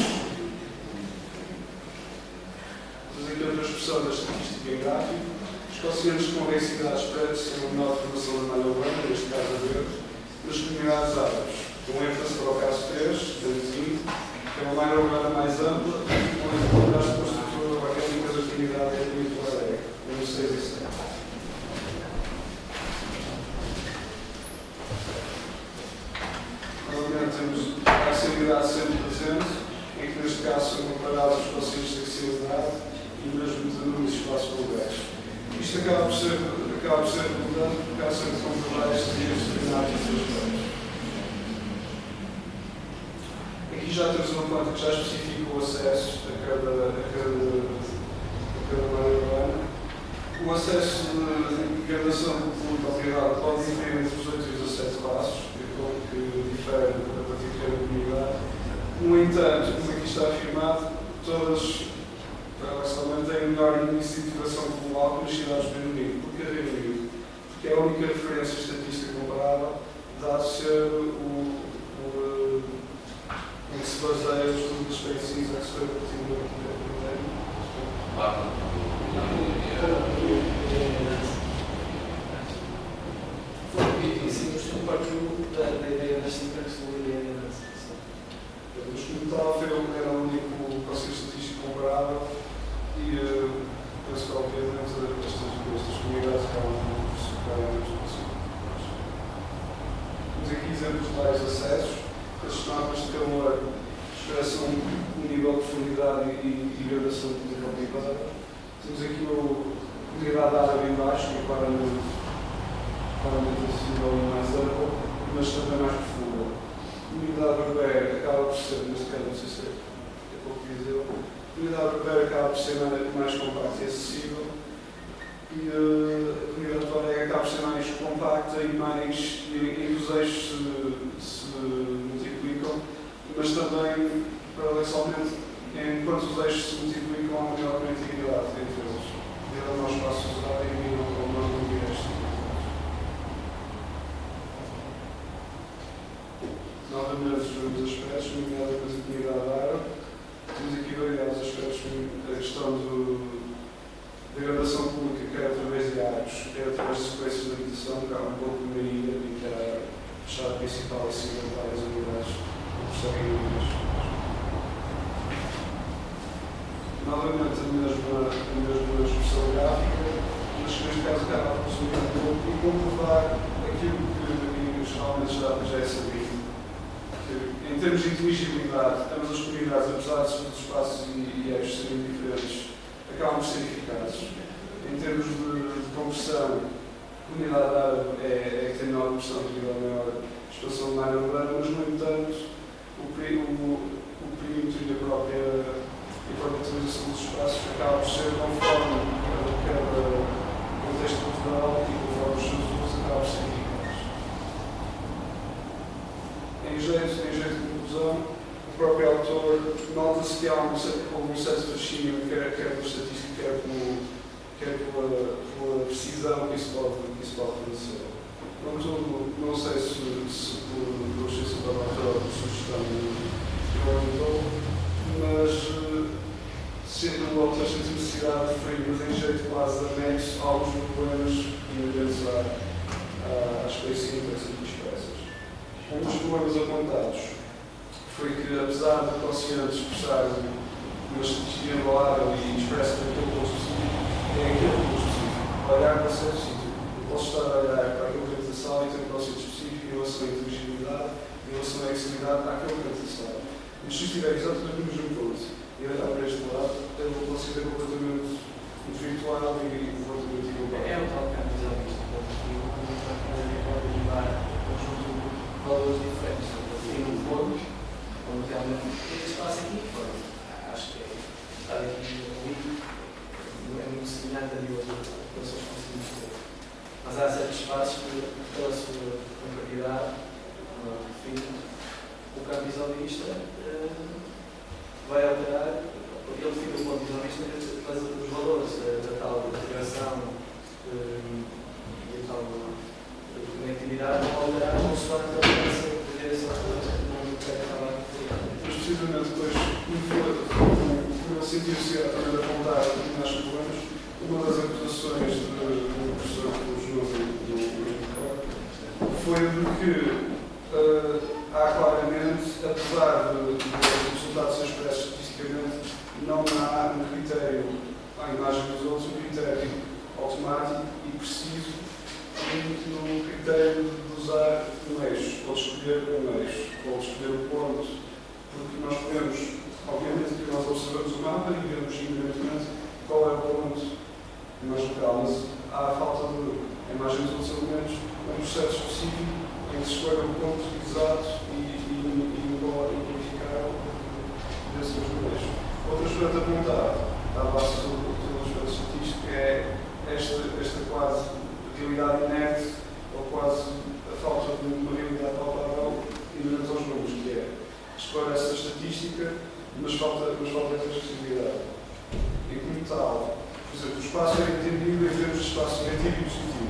Temos aqui outra expressão da estatística em gráfico. Os pacientes com densidades prédios têm uma menor formação da malha urbana, neste caso a verde, nas comunidades árabes, com ênfase para o caso 3, Denzinho, que é uma malha urbana mais ampla e com atividades de construtora orgânicas da comunidade étnico-areia, nos 6 e 7. Novamente temos a acessibilidade sempre presente, em que neste caso são comparados os pacientes de acessibilidade e mesmo de números de espaços lugares. Isto acaba por ser redundante porque há sempre comprovados determinados aspectos. Aqui já temos uma conta que já especifica o acesso a cada área urbana. O acesso de gradação do público ao privado pode diferir entre os 8 e os 17 passos, que difere a partir de cada comunidade. No entanto, como aqui está afirmado, todas paradoxalmente têm melhor índice de ativação global que nas cidades do Reino Unido. Porquê Reino Unido? Porque é a única referência estatística comparável, dado ser em que se baseia o estudo das espécies que se foi partido do primeiro.
Sim, o estudo partiu da ideia da sintaxe e da herança.
Mas como tal, era o único conceito estatístico comparável e penso que obviamente estas comunidades acabam por se focar nos conceitos. Temos aqui exemplos de vários acessos. Estes mapas de calor expressam um nível de profundidade e gradação de comunidade. Temos aqui a comunidade árabe em baixo, que é claramente acessível e mais ampla, mas também mais profunda. A comunidade berber acaba por ser, neste caso, não sei se é pouco dizer, a comunidade berber acaba por ser mais compacta e acessível, e a comunidade tuareg acaba por ser mais compacta e os eixos se multiplicam, mas também, paradoxalmente, enquanto os eixos se multiplicam, há uma maior conectividade entre eles, devido ao nosso espaço usuário e ao nosso ambiente. Novamente, os aspectos, nomeadamente a comunidade árabe. Temos aqui variados aspectos, a questão da gradação pública, quer através de áreas, quer através de sequências de habitação, que há um pouco de Maria e que há a chave principal e segundo várias unidades que perseguem unidades. Novamente, a mesma expressão gráfica, mas que neste caso acaba por resumir um pouco e comprovar aquilo que geralmente já é sabido. Em termos de inteligibilidade, ambas as comunidades, apesar de os espaços e eixos serem diferentes, acabam por ser eficazes. Em termos de conversão, a comunidade árabe é que tem menor conversão devido à maior expansão da área urbana, mas, no entanto, o perímetro e a própria utilização dos espaços acaba por ser conforme cada contexto cultural e conforme os seus usos, acaba por ser eficaz. Em jeito de conclusão, o próprio autor nota-se que há um certo fascínio, quer pela estatística, quer pela precisão que isso pode fornecer. Contudo, não sei se por excesso da autor ou por sugestão que eu orientou, mas o autor sente necessidade de referir, em jeito quase anexo, alguns problemas inerentes às espécies e espécies. Um dos problemas apontados foi que, apesar de conscientes expressarem uma estatística embalada e expressa naquele ponto específico, é aquele ponto específico. Olhar para certo sítio. Eu posso estar a olhar para aquele canto da sala e ter um conceito específico em relação à inteligibilidade, em relação à acessibilidade àquele canto da sala. E se estiver exatamente no mesmo ponto e olhar para este lado, eu vou considerar comportamento virtual e comportamento global.
É o tal campo de visão que pode levar valores diferentes. Tem um ponto onde realmente este espaço aqui foi. Acho que está aqui é muito semelhante a nível de operações que conseguimos ter. Mas há certos espaços que, pela sua complexidade, vista vai alterar, ele define o ponto de vista, mas os valores da tal integração e a tal conectividade vão alterar consoante a mudança de direção que não estava a referir.
Mas precisamente depois, como eu senti-se também de apontar nas problemas, uma das acusações do professor que nos foi de que há claramente, apesar de resultados ser expressos estatisticamente, não há um critério, à imagem dos outros, um critério automático e preciso no critério de usar um eixo, ou de escolher um eixo, ou de escolher o ponto, porque nós podemos, obviamente, que nós observamos o mapa e vemos evidentemente qual é o ponto mais local, mas há a falta de imagem dos outros elementos, um processo específico em que se escolhe o ponto exato e qualificar desse mesmo eixo. Outro aspecto apontado, à base do aspecto estatístico, é esta quase realidade inerte, ou quase a falta de uma realidade palpável inerente aos números, que é escolhe essa estatística, mas falta essa expressividade. E como tal, por exemplo, o espaço é entendido em termos de espaço negativo e positivo.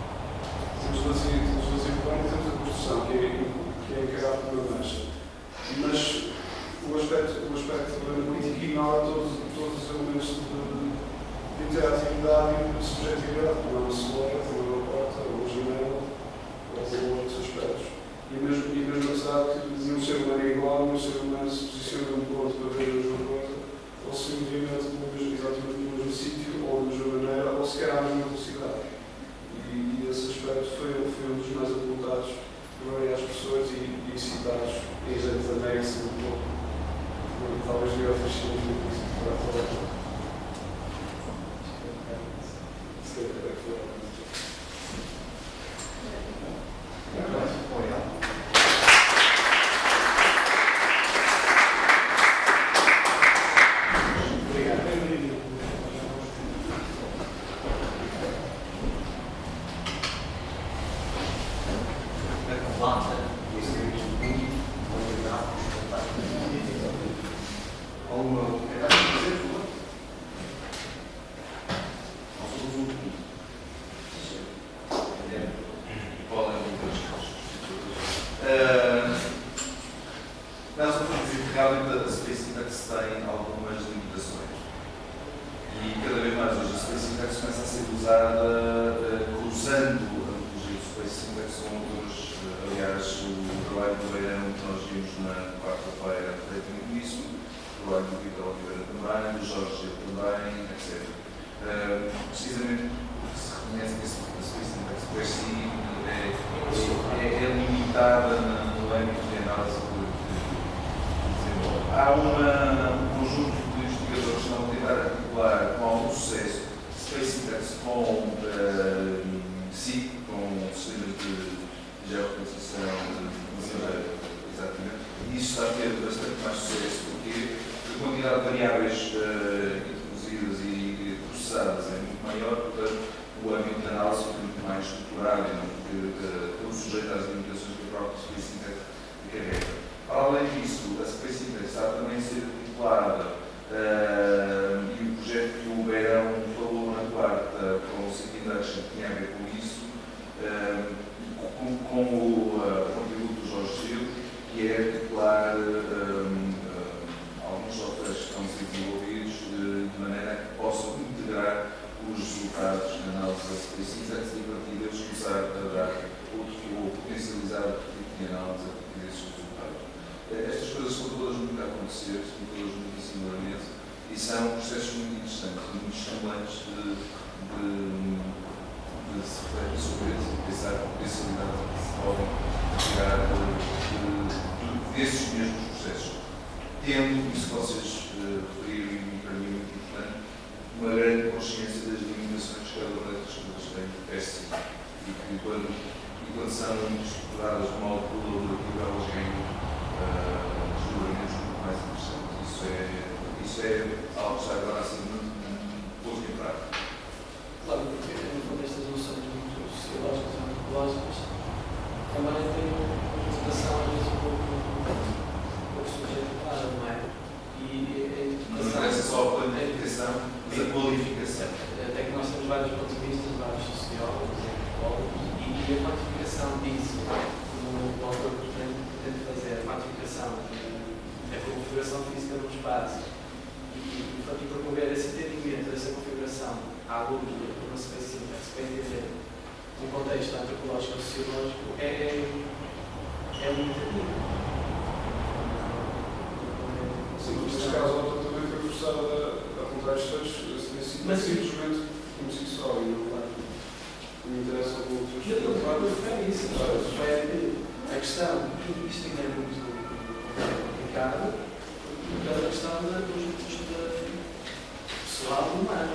Temos duas hipóteses, temos a construção, que é encarada por uma mancha. Mas o aspecto analítico ignora todos os elementos de interatividade e de subjetividade, como é uma cebola, como é uma porta, ou uma janela, ou outros aspectos. E mesmo apesar que nenhum ser humano é igual, nenhum ser humano se posiciona num ponto para ver a mesma coisa, ou se movimenta exatamente no mesmo sítio, ou da mesma maneira, ou sequer à mesma velocidade. E esse aspecto foi um dos mais apontados por várias pessoas e citados em gente também, assim, um pouco, talvez de outras científicas para falar.
Também tem uma interpretação às vezes um pouco há alunos de uma sequência para entender um contexto antropológico e sociológico é limitativo.
Sim, neste caso, a autora também foi forçada a apontar os textos,
Mas
simplesmente como si só, e não me interessa como outros.
Eu refere isso, refere a questão, isto ainda é muito complicado, pela questão do pessoal humano,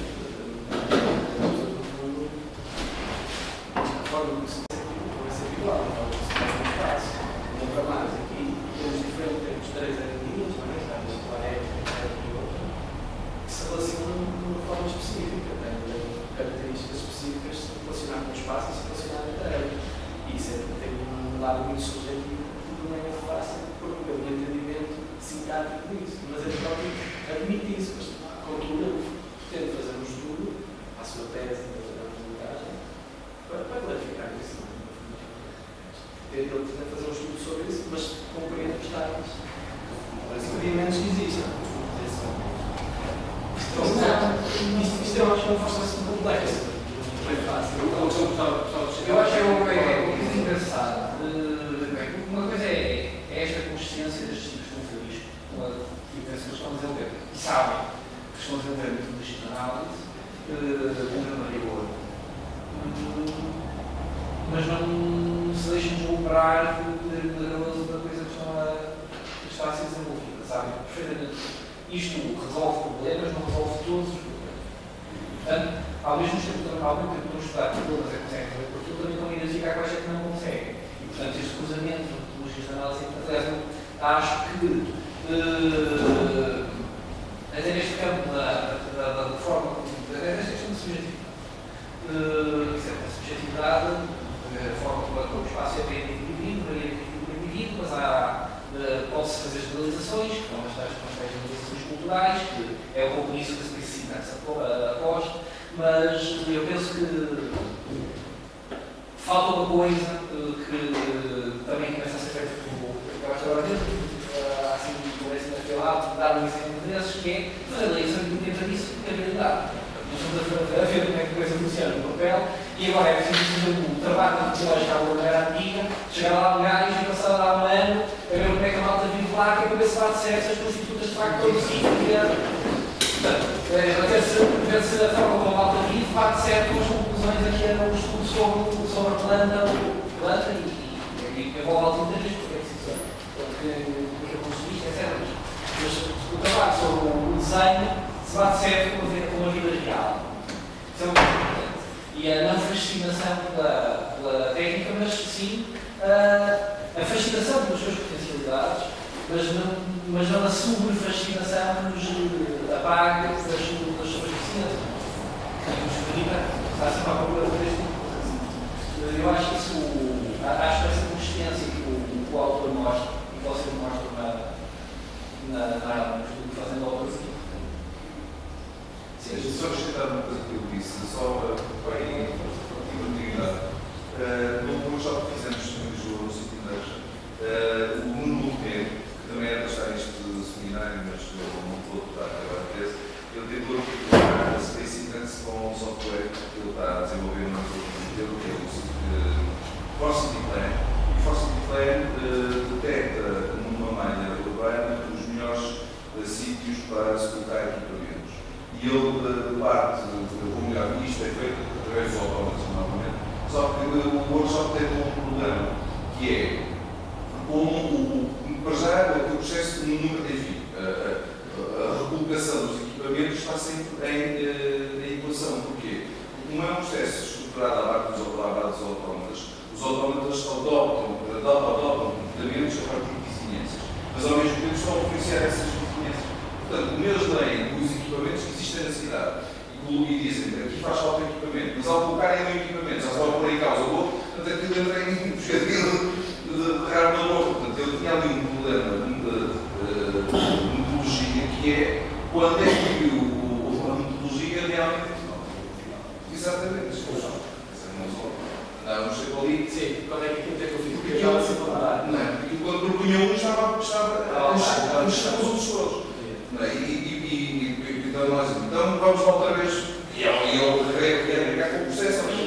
a forma como se vai ser igual, a forma como se faz no espaço, não para mais aqui, temos diferentes, temos 3 etnias, não é? Uma étnica e outra, que se relacionam de uma forma específica, têm características específicas de se relacionar com o espaço e se relacionar entre elas. E isso tem um lado muito subjetivo que não é fácil promover um entendimento sintático disso. Mas ele próprio admite isso, mas contudo ele pretende fazer um estudo, à sua tese da comunidade, para clarificar isso. Ele pretende fazer um estudo sobre isso, mas compreende os tais experimentos que existem. Isto eu acho que é uma força complexa. Não é fácil.
Eu acho que é uma coisa engraçada. Uma coisa é esta consciência destes tipos de conteúdos, uma diferença que estão a desenvolver, e sabem que estão a desenvolver metodologia de análise, com grande rigor, mas não se deixam deslumbrar do poder poderoso da coisa que está a ser desenvolvida, sabem perfeitamente. Isto resolve problemas, não resolve todos os problemas. Portanto, ao mesmo tempo que estão a estudar que todas conseguem fazer por aquilo, também estão a identificar quais é que não conseguem. E, portanto, este cruzamento de metodologias de análise acho que, até neste campo da forma como, até nesta questão de subjetividade, a forma como o espaço é bem dividido, mas pode-se fazer generalizações, que são as tais generalizações culturais, que é um pouco nisso que a especificidade aposta, mas eu penso que falta uma coisa que também começa a ser feita por agora dentro, assim, parece naquele lado, dar um exemplo desses, que é fazer a leição de tempo disso de habilidade. Nós estamos a ver como é que a coisa funciona no papel, e agora é preciso fazer um trabalho antropológico à maneira antiga, chegar lá um gajo e passar lá um ano, a ver como é que a malta vive lá, que é para ver se bate certo, se as prostitutas de facto todos os portanto, ver se a forma como a malta vive bate certo com as conclusões aqui era um estudo sobre a planta e envolve alternativismo, porque é consumista, etc. Mas o trabalho sobre o desenho se bate certo com a vida real. Isso é muito importante. E a não fascinação pela técnica, mas sim a fascinação pelas suas potencialidades, mas não a sobre-fascinação que nos apaga das suas deficiências. Que nos permita estar sempre à procura deste tipo de coisas. Eu acho que essa consciência que o autor mostra, e que você mostra no estudo que fazem autor aqui.
Sim, só acrescentar uma coisa que eu disse, só para ir continuidade. No workshop que fizemos em Lisboa, no sítio de o Nuno Monteiro, que também era das áreas de seminário, mas não vou estar agora a tese, ele tentou articular a Space Intense com o software que ele está a desenvolver no modelo, que é o Forcity Plan. E o Forcity Plan detecta numa malha urbana os melhores sítios para se colocar equipamentos. E ele parte, ou melhor, isto é feito através dos autómatos, normalmente. Só que o workshop tem um problema, que é, para já, o processo nunca tem fim. A recolocação dos equipamentos está sempre em equação. Porquê? Como é um processo estruturado à base dos autómatas, os autómatas adoptam comportamentos a partir de vizinhanças, mas ao mesmo tempo estão a influenciar essas vizinhanças. Portanto, como eles leem os equipamentos que existem na cidade e dizem que aqui faz falta de equipamento, mas ao colocarem no equipamento já estão a pôr em causa o outro, portanto aquilo entra em buscadeiro de raro no outro. Portanto, ele tinha ali um problema de metodologia que é quando é que a metodologia realmente. Exatamente. Andávamos sempre ali.
Sim, quando é que aquilo tem que eu fiz?
Porque estava sempre a mudar. Não é? Porque quando propunha um estava a mexer os outros todos. Então nós, então vamos lá outra vez. E e eu queria brincar com o processo, mas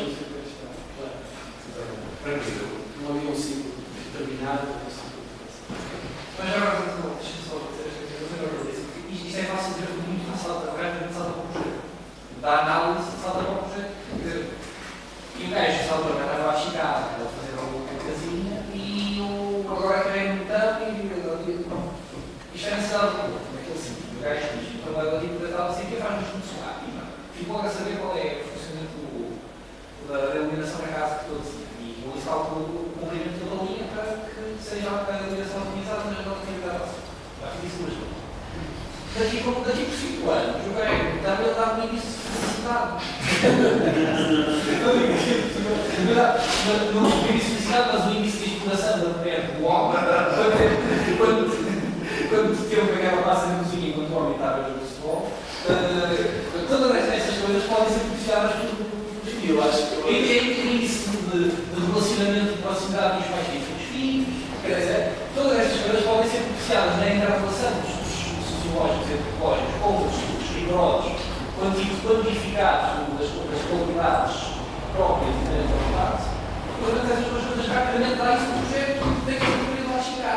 tranquilo.
Não havia um ciclo determinado.
Mas agora, deixa-me só dizer isto é fácil de ver, muito fácil de trabalhar, muito salta para o projeto. Da análise, salta para o projeto. Quer dizer, e o gajo salta para estava a chegar, a fazer alguma casinha, e o agora querem montar e isto é necessidade de naquele sítio. O gajo diz, o trabalho aqui por tal sítio faz-nos funcionar. E fico logo a saber qual é o funcionamento da iluminação na casa que todos tinham. E eu calculo o comprimento da linha para que seja a iluminação otimizada na atividade. Já fiz isso hoje. Daqui por 5 anos, o gajo também dá um índice de felicidade. Não o índice de felicidade, mas o índice de exploração da mulher do homem. Quando teve aquela passa de cozinha enquanto o homem estava a jogar futebol, todas essas coisas podem ser beneficiadas por eu acho que o índice de relacionamento de proximidade dos pais e dos filhos, quer dizer, todas essas coisas podem ser beneficiadas na interrelação dos sociológicos e antropológicos com os rigorosos, quantificados das qualidades próprias e da interrelação. Portanto, essas duas coisas rapidamente dá isso no projeto e tem que ser lá chegar.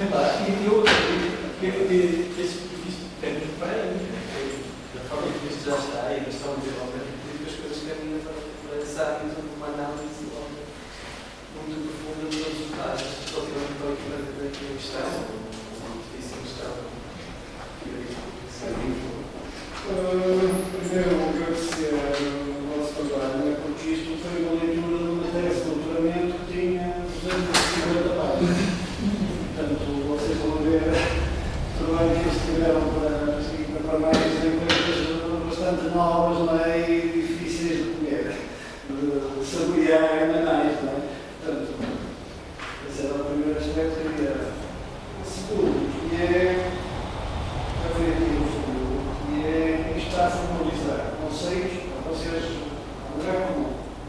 Esse visto é muito bem, da forma que isto já está e nós estamos desenvolvendo as coisas que caminham para essa área de uma análise muito profunda dos resultados relativamente ao equipamento da questão, ou difícil questão.
Primeiro, agradecer o vosso trabalho, porque isto foi uma leitura de uma tese de doutoramento que tinha 250 páginas. Portanto, vocês vão ver o trabalho que eles tiveram para mais coisas bastante novas, não é? E difíceis de comer, de saborear ainda mais, não é? Portanto, esse era o primeiro aspecto que eu queria. O segundo, que é a ver aqui no futuro, que é estar a formalizar conceitos para vocês, no grego comum.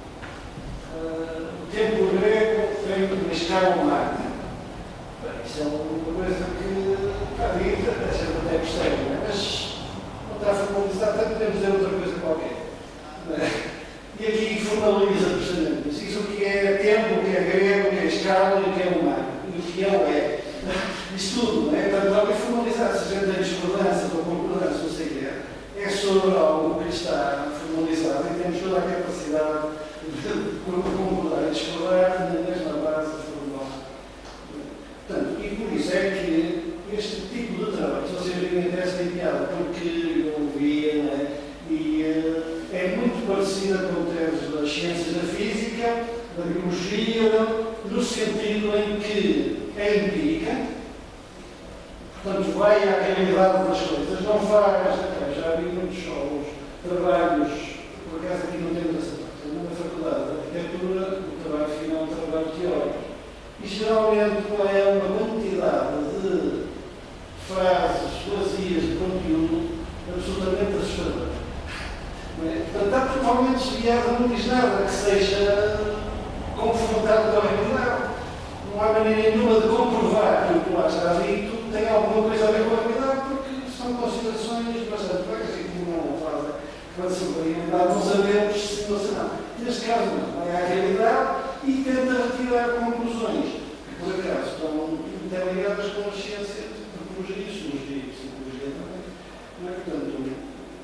O tempo grego tem que chegar ao mar. Isso é uma coisa que está dita, a gente até percebe, não é? Mas não está formalizado, até podemos dizer outra coisa qualquer. E aqui formaliza precisamente isso. O que é tempo, o que é grego, o que é escala e o que é humano. E o que é o é. Isso tudo, não é? Portanto, algo é formalizado. Se a gente tem discordância ou concordância, não sei o que é sobre algo que está formalizado e temos toda a capacidade de concordar e discordar na mesma base formal. Portanto, e por isso é que este tipo de trabalho, se vocês virem até esta piada, porque eu via, né, e é muito parecida com o termos das ciências da física, da biologia, no sentido em que é empírica, portanto vai à realidade das coisas, não faz, já vi muitos trabalhos, por acaso aqui não temos essa parte, na faculdade de arquitetura, o trabalho final é um trabalho teórico. E geralmente é uma quantidade de frases vazias de conteúdo absolutamente assustadora. Portanto, está totalmente desviado, não diz nada que seja confrontado com a realidade. Não há maneira nenhuma de comprovar que o que lá está dito tem alguma coisa a ver com a realidade, porque são considerações bastante vagas e que não fazem. Quando se for a realidade, não sabemos se ou se não. Neste caso, não. Vai à realidade e tenta retirar conclusões que, por acaso, estão interligadas com a ciência de antropologia, sociologia e psicologia também. Portanto,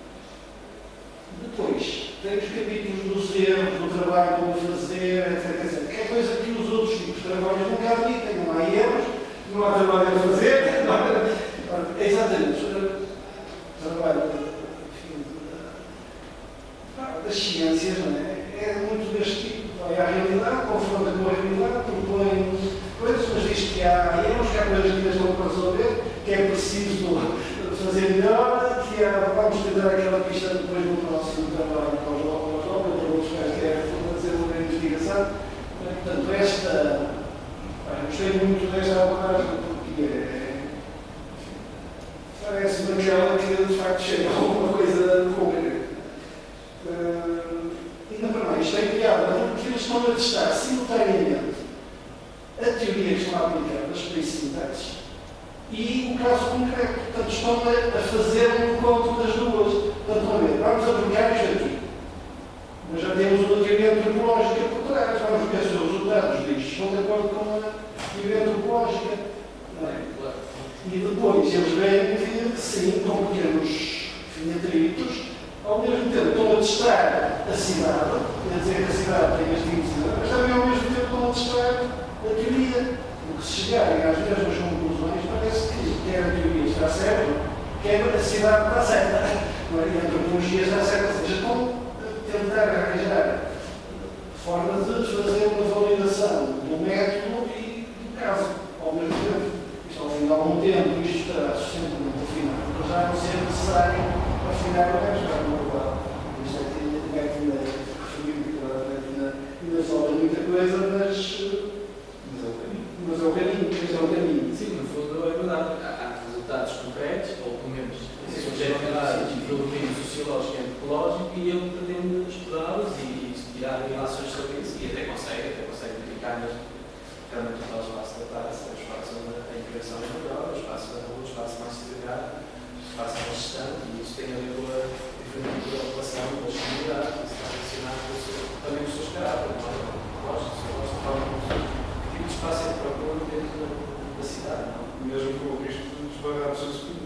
depois, tem os capítulos dos erros, do trabalho como fazer, etc. Que é coisa que os outros tipos de trabalhos nunca admitem. Não há erros, não há trabalho a fazer. Não há... É exatamente o trabalho das ciências, não é? É muito deste tipo. Vai à realidade, confronta com a realidade, propõe coisas, mas diz que há erros, que há coisas que ainda estão para resolver, que é preciso fazer melhor, que vamos tentar aquela pista depois no próximo trabalho para os jovens, para outros quaisquer, para desenvolver a investigação. Portanto, gostei muito desta abordagem, porque parece-me aquela que de facto chega a alguma coisa concreta. Ainda para mais, isto é piada, porque eles estão a testar simultaneamente a teoria que estão a aplicar das sintaxes e o caso concreto. Portanto, estão a fazer um encontro das duas. Portanto, vamos aplicar isto aqui. Mas já temos uma teoria antropológica por trás. Vamos ver se os resultados disto estão de acordo com a teoria antropológica. Não é? E depois eles vêm que, sim, com pequenos atritos, ao mesmo tempo estão a testar a cidade, quer dizer que a cidade tem este índice, mas também ao mesmo tempo estão a testar a teoria. Porque se chegarem às mesmas conclusões, parece que quer a teoria está certa, quer a cidade está certa. E a antropologia está certa. Ou seja, estão a tentar arranjar formas de fazer uma validação do método e do caso, ao mesmo tempo. Isto, ao fim de algum tempo, isto estará suficientemente afinado, para já não ser necessário afinar o método, já não é igual. Isto é que o método é referido, claro, ainda sobra muita coisa, mas é o caminho.
Sim, no fundo é verdade. Há resultados concretos, ou pelo menos subjetividade do domínio sociológico e antropológico, e ele pretende estudá-los e tirar relações sobre isso, e até consegue verificar realmente o tal espaço da praça, o espaço onde a integração é melhor, o espaço da rua, o espaço mais segregado, o espaço mais distante, e isso tem a ver com a diferente relação, com a comunidade, isso está relacionado também com os seus caráteres, lógico, que tipo de espaço é que procura dentro da cidade, não?
Mesmo com o risco de desvagar o seu segundo.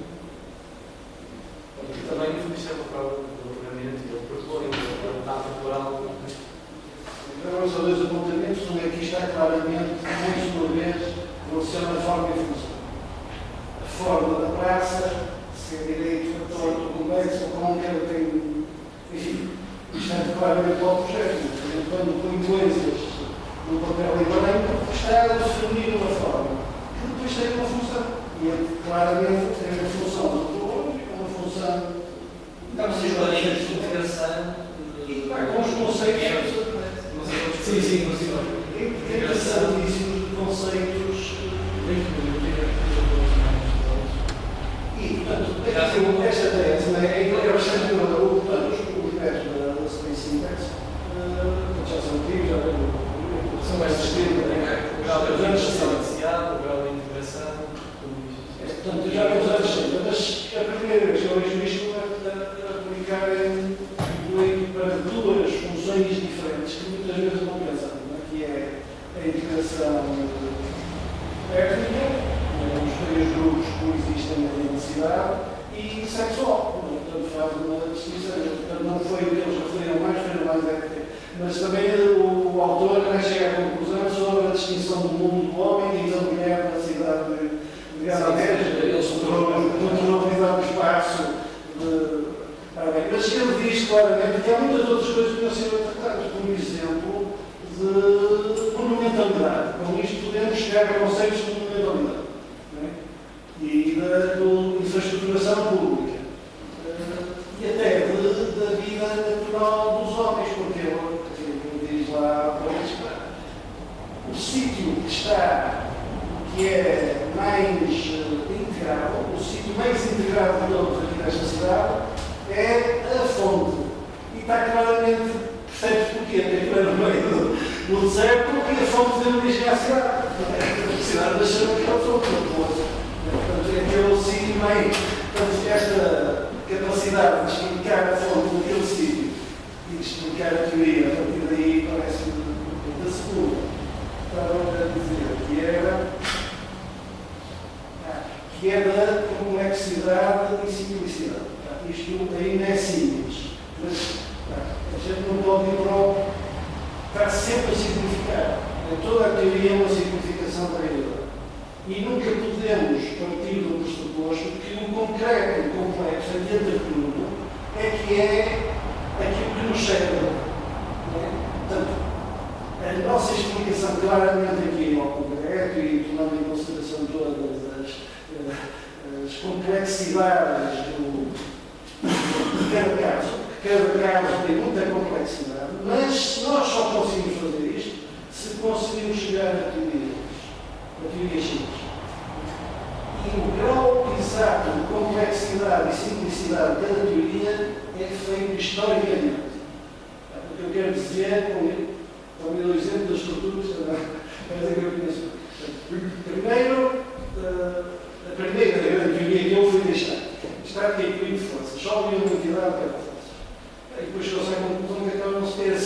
Também isso é uma prova do doutoramento e ele propõe uma data temporal.
Vamos a dois apontamentos, um é que está claramente, mais uma vez, relaciona a forma e a função. A forma da praça, se é direito, torto, complexo, ou como que ela tem. Enfim, isto é claramente para o projeto. Quando põe coisas no papel em branco, está a definir uma forma, que depois tem uma função. E é claramente tem uma função antropológica, uma função.
Estamos a escolher a integração.
E com os conceitos.
Sim.
Interessantíssimos de conceitos. E, portanto, esta tese é bastante inovadora. Portanto, os métodos da Space Syntax já são antigos, já são mais distintos.
O grau de organização inicial, o grau de integração, tudo isso.
Portanto, já não usamos sempre, mas a primeira vez que eu vejo isto é aplicar para duas funções diferentes que muitas vezes não pensamos, que é a integração étnica, os três grupos que existem na cidade, e sexual. Portanto, faz uma distinção. Portanto, não foi o que eles referiram mais, foi mais étnica. Mas também o autor chega à conclusão sobre a distinção do mundo do homem e da mulher na cidade de Guadalajara. Eles controlaram o espaço. Mas ele diz claramente que há muitas outras coisas que não serão tratadas, por exemplo, de monumentalidade. Com isto podemos chegar a conceitos de monumentalidade, não é? E da infraestruturação pública. E até da vida natural dos homens, porque ele diz lá, o sítio que é mais integrado, o sítio mais integrado de todos aqui nesta cidade, é a fonte. E está claramente, percebes porquê? Porque no meio do deserto e a fonte deu origem à cidade. A cidade deixou aquela fonte. Portanto, é aquele sítio meio. Portanto, esta capacidade de explicar a fonte daquele sítio e de explicar a teoria, a partir daí parece-me da segunda. Estava a dizer que é da complexidade e simplicidade. Isto ainda é simples, mas a gente não pode ir para o. Está sempre a simplificar. Toda a teoria é uma simplificação da realidade. E nunca podemos partir do pressuposto que o concreto e o complexo, adiante de tudo, é que é aquilo que nos serve. Portanto, a nossa explicação claramente aqui ao concreto e tomando em consideração todas as complexidades de cada caso, cada caso tem muita complexidade, mas se nós só conseguimos fazer isto, se conseguimos chegar a teoria X. E o grau exato de complexidade e simplicidade de cada teoria é feito historicamente. O que eu quero dizer com o exemplo das estruturas, primeiro, a primeira grande teoria que eu fui deixar está aqui equilíbrio de forças, só havia uma entidade que era força. E depois chegou-se à conclusão que aquela não se ter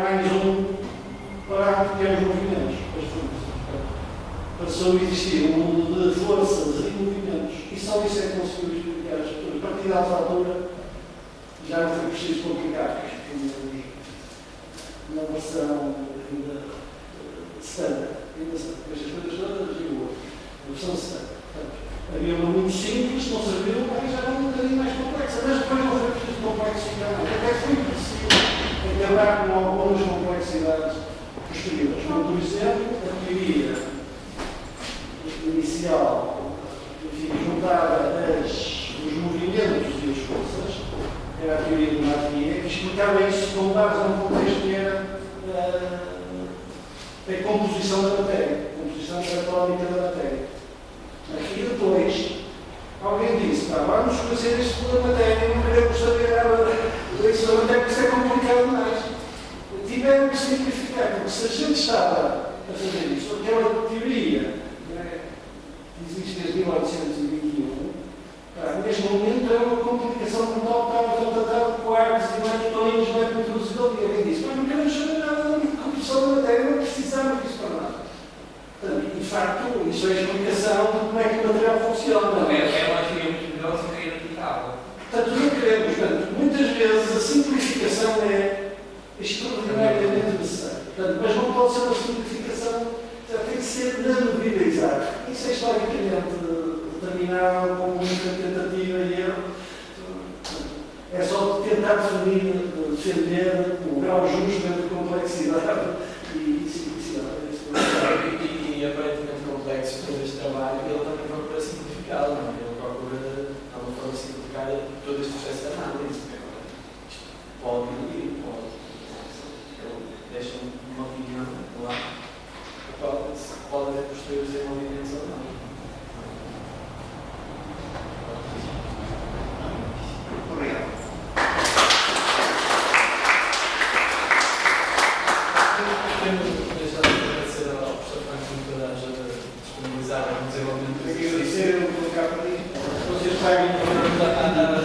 mais um parágrafo que é os movimentos, as forças. Passou a existir um mundo de forças e movimentos, e só isso é que conseguiu explicar as pessoas. A partir dessa altura, já não foi preciso complicar, porque tínhamos uma versão ainda standard, ainda estas coisas todas e o outro, a versão standard. Havia uma muito simples, não serviu, mas já era um bocadinho mais complexa, mas depois não foi preciso complexificar mais. Até foi preciso acabar com algumas complexidades posteriores, como, por exemplo, a teoria inicial, enfim, juntava os movimentos e as forças, era a teoria de Martier, que explicava isso com base num contexto que era a composição da matéria, a composição eletrónica da matéria. E depois, alguém disse, vamos fazer isto pela matéria, não queremos saber nada disso da matéria, porque isso é complicado demais. Tiveram que simplificar, porque se a gente estava a fazer isto, aquela teoria que existe desde 1821, neste momento é uma complicação brutal, estava contratada com arcos e mais toninhos, não é introduzido ali. Alguém disse, mas não queremos saber nada de composição da matéria, não precisamos disso para nada. Portanto, de facto, isso é a explicação de como é que o material funciona.
É uma teoria muito melhor se querer aplicável.
Portanto, não queremos. Portanto, muitas vezes a simplificação é extraordinariamente necessária. Portanto, mas não pode ser uma simplificação, tem que ser na medida exata. Isso é historicamente determinado como muita tentativa e erro. É só tentar defender o grau justo entre complexidade e simplicidade.
E aparentemente complexo todo este trabalho, ele também procura simplificá-lo, não é? Ele procura, de alguma forma, simplificar todo este processo de análise. Isto pode ir, pode. Ele deixa uma opinião lá, pode haver posteriores desenvolvimentos ou não.
Obrigado.
Agradecer, eu vou colocar para mim. Vocês pagam para